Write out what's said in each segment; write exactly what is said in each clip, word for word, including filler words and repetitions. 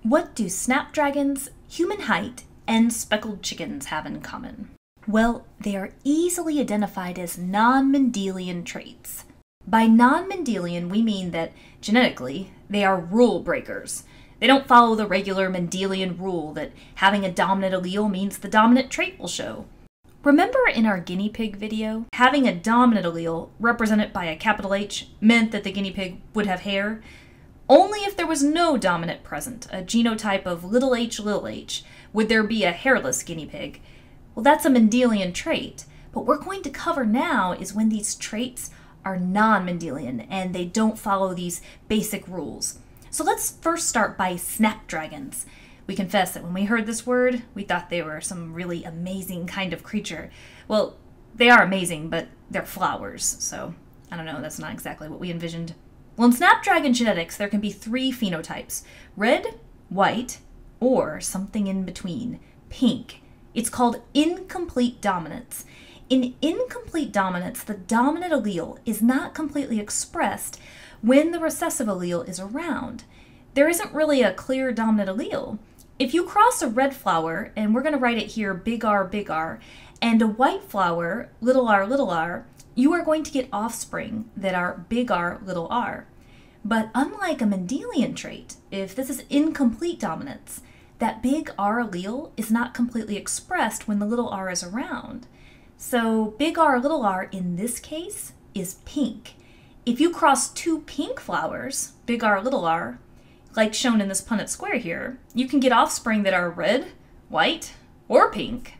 What do snapdragons, human height, and speckled chickens have in common? Well, they are easily identified as non-Mendelian traits. By non-Mendelian, we mean that, genetically, they are rule breakers. They don't follow the regular Mendelian rule that having a dominant allele means the dominant trait will show. Remember in our guinea pig video, having a dominant allele represented by a capital H meant that the guinea pig would have hair? Only if there was no dominant present, a genotype of little h little h, would there be a hairless guinea pig. Well, that's a Mendelian trait, but what we're going to cover now is when these traits are non-Mendelian and they don't follow these basic rules. So let's first start by snapdragons. We confess that when we heard this word, we thought they were some really amazing kind of creature. Well, they are amazing, but they're flowers, so I don't know, that's not exactly what we envisioned. Well, in snapdragon genetics, there can be three phenotypes: red, white, or something in between, pink. It's called incomplete dominance. In incomplete dominance, the dominant allele is not completely expressed when the recessive allele is around. There isn't really a clear dominant allele. If you cross a red flower, and we're going to write it here big R, big R, and a white flower, little r, little r, you are going to get offspring that are big R, little r. But unlike a Mendelian trait, if this is incomplete dominance, that big R allele is not completely expressed when the little r is around. So big R, little r in this case is pink. If you cross two pink flowers, big R, little r, like shown in this Punnett square here, you can get offspring that are red, white, or pink.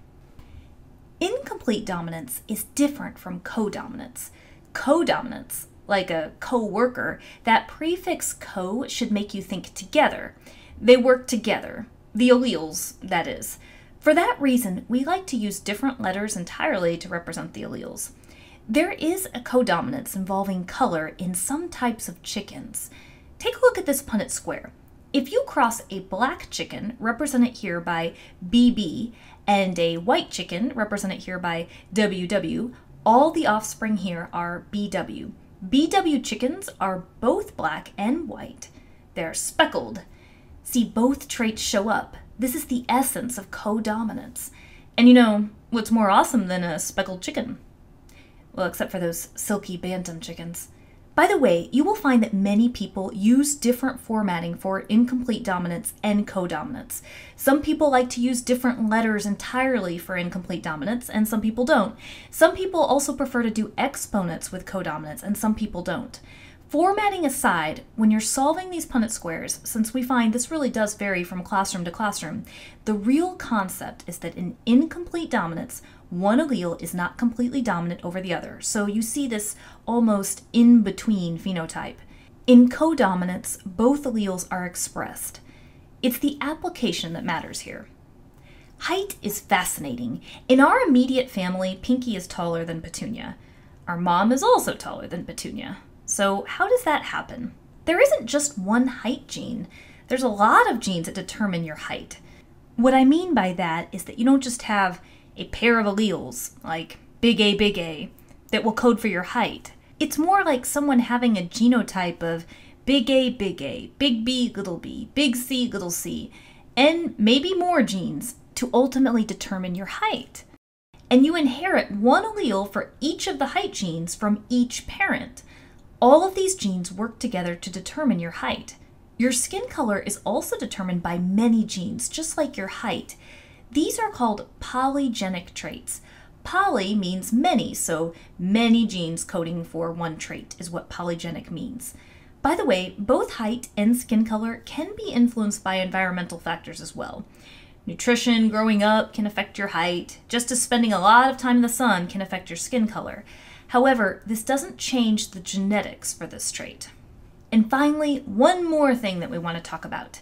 Incomplete dominance is different from codominance. Codominance, like a co-worker, that prefix co should make you think together. They work together. The alleles, that is. For that reason, we like to use different letters entirely to represent the alleles. There is a codominance involving color in some types of chickens. Take a look at this Punnett square. If you cross a black chicken, represented here by B B, and a white chicken, represented here by W W, all the offspring here are B W. B W chickens are both black and white. They're speckled. See, both traits show up. This is the essence of codominance. And you know, what's more awesome than a speckled chicken? Well, except for those silky bantam chickens. By the way, you will find that many people use different formatting for incomplete dominance and codominance. Some people like to use different letters entirely for incomplete dominance, and some people don't. Some people also prefer to do exponents with codominance, and some people don't. Formatting aside, when you're solving these Punnett squares, since we find this really does vary from classroom to classroom, the real concept is that in incomplete dominance, one allele is not completely dominant over the other, so you see this almost in-between phenotype. In codominance, both alleles are expressed. It's the application that matters here. Height is fascinating. In our immediate family, Pinky is taller than Petunia. Our mom is also taller than Petunia. So how does that happen? There isn't just one height gene. There's a lot of genes that determine your height. What I mean by that is that you don't just have a pair of alleles, like big A, big A, that will code for your height. It's more like someone having a genotype of big A, big A, big B, little b, big C, little c, and maybe more genes to ultimately determine your height. And you inherit one allele for each of the height genes from each parent. All of these genes work together to determine your height. Your skin color is also determined by many genes, just like your height. These are called polygenic traits. Poly means many, so many genes coding for one trait is what polygenic means. By the way, both height and skin color can be influenced by environmental factors as well. Nutrition growing up can affect your height, just as spending a lot of time in the sun can affect your skin color. However, this doesn't change the genetics for this trait. And finally, one more thing that we want to talk about.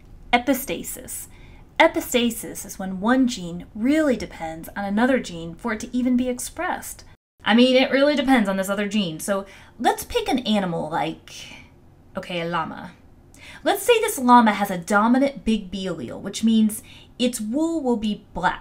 Epistasis. Epistasis is when one gene really depends on another gene for it to even be expressed. I mean, it really depends on this other gene. So let's pick an animal like, okay, a llama. Let's say this llama has a dominant big B allele, which means its wool will be black.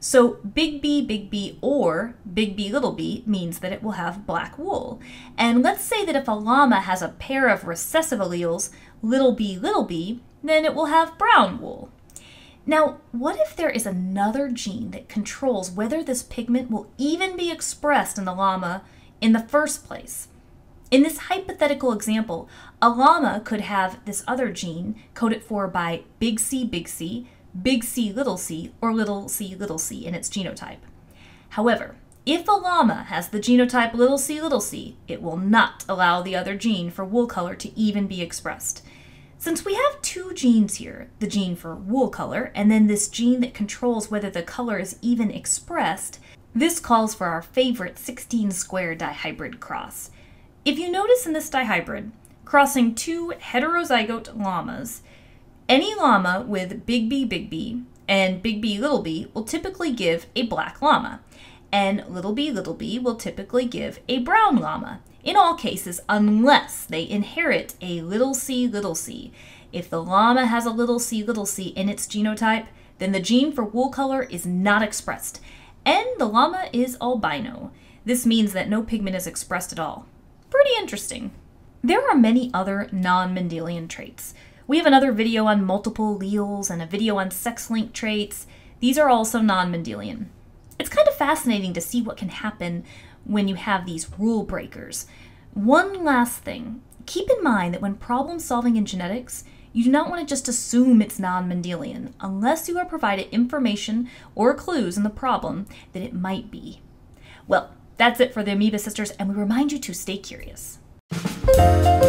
So big B, big B, or big B, little b means that it will have black wool. And let's say that if a llama has a pair of recessive alleles, little b, little b, then it will have brown wool. Now, what if there is another gene that controls whether this pigment will even be expressed in the llama in the first place? In this hypothetical example, a llama could have this other gene coded for by big C, big C, big C, little c, or little c, little c in its genotype. However, if a llama has the genotype little c, little c, it will not allow the other gene for wool color to even be expressed. Since we have two genes here, the gene for wool color and then this gene that controls whether the color is even expressed, this calls for our favorite sixteen square dihybrid cross. If you notice in this dihybrid, crossing two heterozygote llamas, any llama with big B, big B and big B, little b will typically give a black llama, and little b, little b will typically give a brown llama, in all cases unless they inherit a little c, little c. If the llama has a little c, little c in its genotype, then the gene for wool color is not expressed, and the llama is albino. This means that no pigment is expressed at all. Pretty interesting. There are many other non-Mendelian traits. We have another video on multiple alleles and a video on sex-linked traits. These are also non-Mendelian. It's kind of fascinating to see what can happen when you have these rule breakers. One last thing, keep in mind that when problem solving in genetics, you do not want to just assume it's non-Mendelian unless you are provided information or clues in the problem that it might be. Well, that's it for the Amoeba Sisters, and we remind you to stay curious.